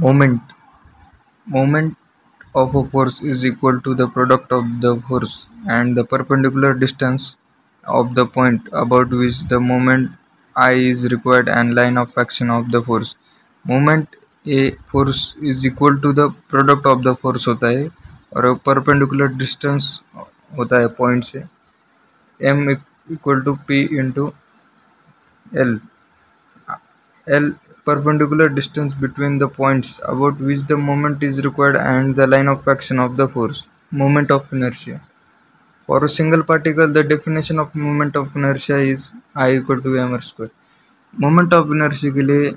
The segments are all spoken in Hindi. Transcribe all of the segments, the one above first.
Moment of a force is equal to the product of the force and the perpendicular distance of the point about which the moment I is required and line of action of the force. Moment a force is equal to the product of the force होता है और perpendicular distance होता है point से. M equal to P into L. L perpendicular distance between the points about which the moment is required and the line of action of the force. Moment of inertia. For a single particle, the definition of moment of inertia is I equal to m square. Moment of inertia के लिए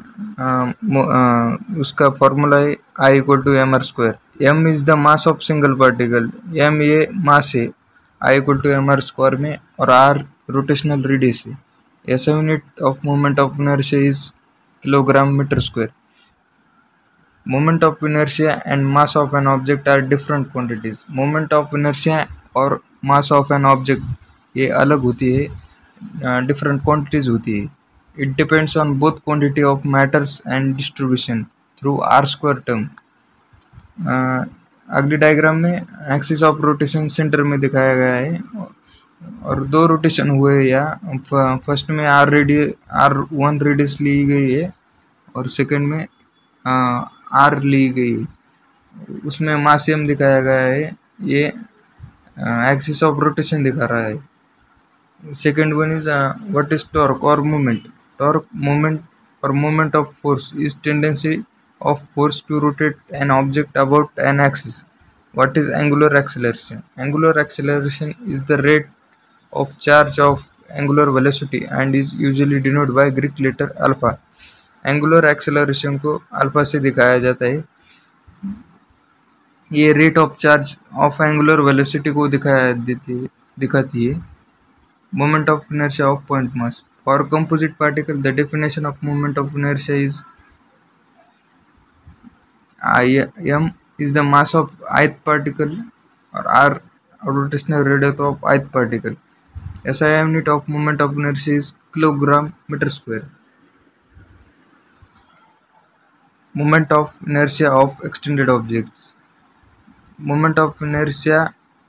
उसका फॉर्मूला है I equal to M R square. m is the mass of single particle. m ये मास है I equal to M R square में और r रोटेशनल रेडियस है. SI unit of moment of inertia is kilogram metre square. Moment of inertia and mass of an object are different quantities. Moment of inertia और मास ऑफ एन ऑब्जेक्ट ये अलग होती है, डिफरेंट क्वांटिटीज होती है. It depends on both quantity of matters and distribution through r square term. अगली डायग्राम में एक्सिस ऑफ रोटेशन सेंटर में दिखाया गया है और दो रोटेशन हुए या फर्स्ट में r1 रेडियस ली गई है और सेकंड में r ली गई है. उसमें मास m दिखाया गया है, ये एक्सिस ऑफ रोटेशन दिखा रहा है. Second one is what is torque और moment. Torque, moment or moment of force is tendency of force to rotate an object about an axis. What is angular acceleration? Angular acceleration is the rate of change of angular velocity and is usually denoted by Greek letter alpha. Angular acceleration को अल्फा से दिखाया जाता है. ये rate of charge of angular velocity को दिखाती है. Moment of inertia of point mass. For composite particle, the definition of moment of inertia is m is the mass of ith particle or r rotational radius of ith particle. SI unit of moment of inertia is kilogram meter square. Moment of inertia of extended objects. Moment of inertia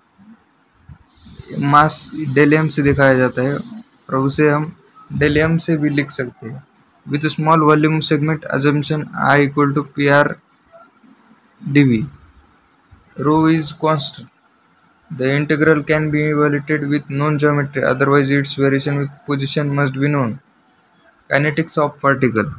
mass del M से दिखाया जाता है और उसे हम डेल एम से भी लिख सकते हैं. With small volume segment assumption I equal to P R D V. Rho is constant. The integral can be evaluated with known geometry, otherwise its variation with position must be known. Kinetics of particle.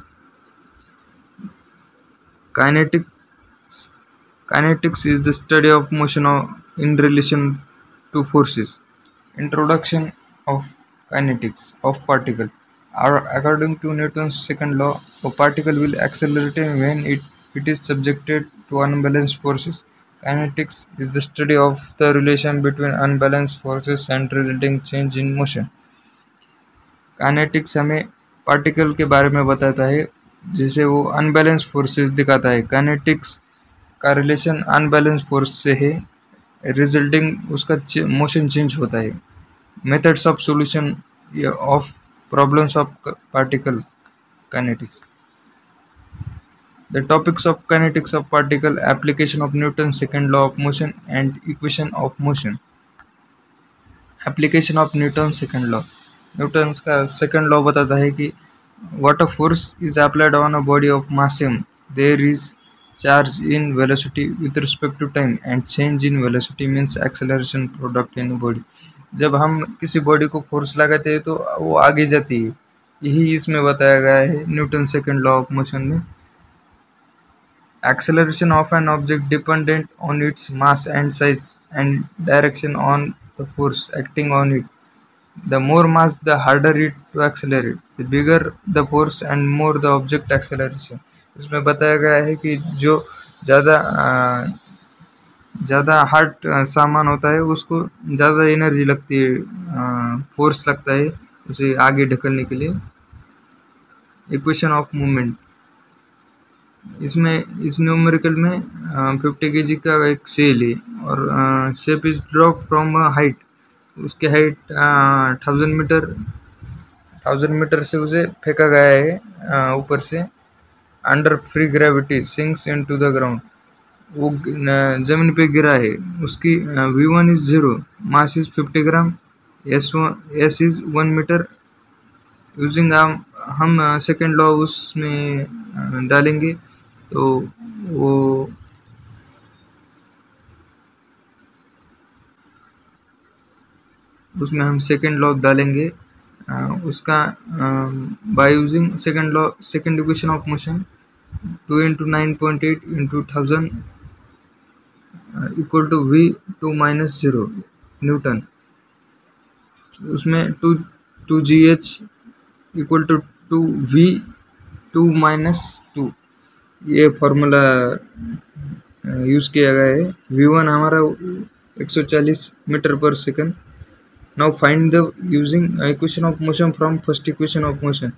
Kinetics is the study of motion in relation to forces. Introduction of kinetics of particle. According to Newton's second law, a particle will accelerate when it is subjected to unbalanced forces. Kinetics is the study of the relation between unbalanced forces and resulting change in motion. Kinetics हमें पार्टिकल के बारे में बताता है जिसे वो अनबैलेंस फोर्सेस दिखाता है. काइनेटिक्स का रिलेशन अनबैलेंस फोर्स से है, रिजल्टिंग उसका मोशन चेंज होता है. Methods of solution of problems of particle kinetics. The topics of kinetics of particle. Application of Newton second law of motion and equation of motion. Application of Newton second law. Newton का सेकंड लॉ बताता है कि what a force is applied on a body of mass m, there is charge in velocity with respect to time and change in velocity means acceleration product in body. जब हम किसी बॉडी को फोर्स लगाते हैं तो वो आगे जाती है, यही इसमें बताया गया है Newton second law of motion में. acceleration of an object dependent on its mass and size and direction on the force acting on it. The more mass, the harder it to accelerate. The bigger the force and more the object acceleration. इसमें बताया गया है कि जो ज़्यादा हार्ड सामान होता है उसको ज़्यादा एनर्जी लगती है, फोर्स लगता है उसे आगे ढकलने के लिए. Equation of movement. इसमें इस न्यूमेरिकल में 50 kg का एक सेल है और shape is drop from height. उसकी हाइट 1000 मीटर से उसे फेंका गया है ऊपर से under free gravity sinks into the ground, वो जमीन पे गिरा है, उसकी v1 is 0, mass is 50 gram, s is 1 metre. Using हम सेकेंड लॉ उसमें डालेंगे, तो वो उसमें हम सेकेंड लॉ डालेंगे, उसका by using second law, second equation of motion, 2 × 9.8 × 1000 equal to v2 - 0 newton. उसमें 2gh इक्वल टू 2v2 - 2, ये फॉर्मूला यूज़ किया गया है। v1 हमारा 140 मीटर पर second. Now find the using equation of motion from first equation of motion.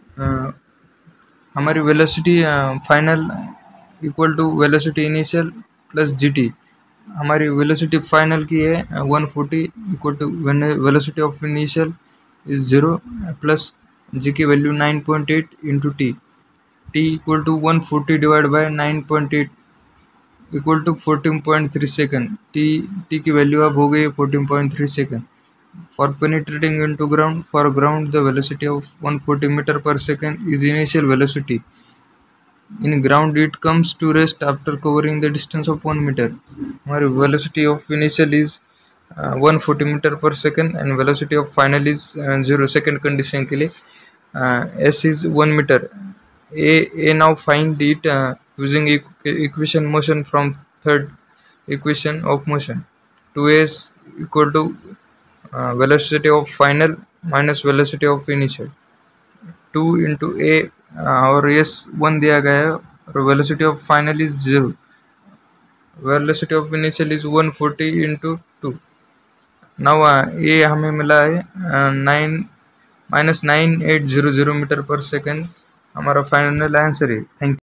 हमारी velocity final equal to velocity initial plus gt। हमारी वेलोसिटी फाइनल की है 140 equal to velocity of initial is 0 plus g की value 9.8 into t equal to 140 divide by 9.8 equal to 14.3 second. t की वैल्यू अब हो गई 14.3 second. For penetrating into ground, for ground the velocity of 140 meter per second is initial velocity. In ground it comes to rest after covering the distance of 1 meter. हमारी velocity of initial is 140 meter per second and velocity of final is 0 second condition के लिए s is 1 meter. A now find it using equation motion from third equation of motion. 2s equal to velocity of final minus velocity of initial, 2 into a और s 1 दिया गया है और velocity of final is 0, velocity of initial is 140 into 2। now ये हमें मिला है 9 - 9800 मीटर पर सेकेंड, हमारा फाइनल आंसर है। Thank you.